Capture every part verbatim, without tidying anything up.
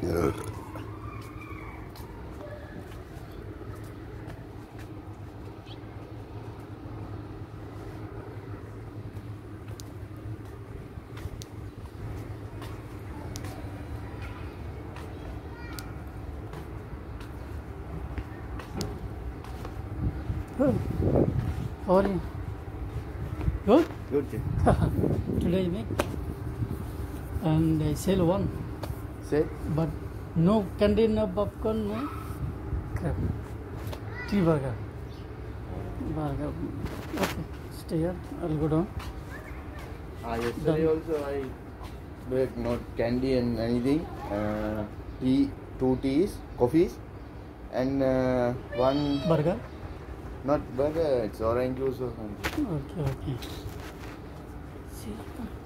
Good. How are you? Good? Good. Today you make and I sell one. Say? But no candy, no popcorn, no crap. Tea burger. Burger. Okay, stay here. I'll go down. Ah, yesterday Done. also I bought not candy and anything. Uh, tea, two teas, coffees, and uh, one. Burger. Not burger. It's orange juice or something. Okay, okay. See.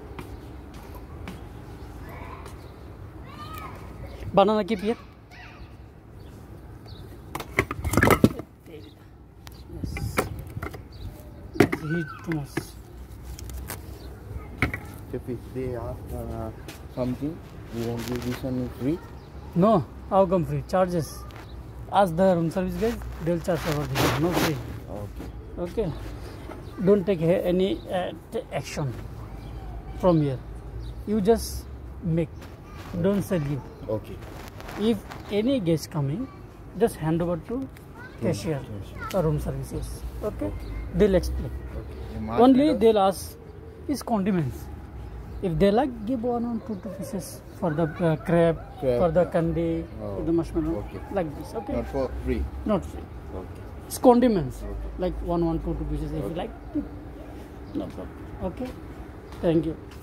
Banana keep here. Yes. Let's heat too much. If they ask uh, something, we won't give this one free. No, how come free? Charges. Ask the room service guys, they'll charge over this. No free. Okay. Okay. Don't take any uh, action from here. You just make. Don't sell you. Okay. If any guest coming, just hand over to cashier or room services. Okay? They'll explain. Okay. Only they'll ask is condiments. If they like, give one or two, two pieces for the uh, crab, Crab. for the candy, Oh. for the marshmallow, Okay. like this. Okay? Not for free. Not free. Okay. It's condiments. Okay. Like one, one, two, two pieces. If Okay. you like, give. No problem. Okay? Thank you.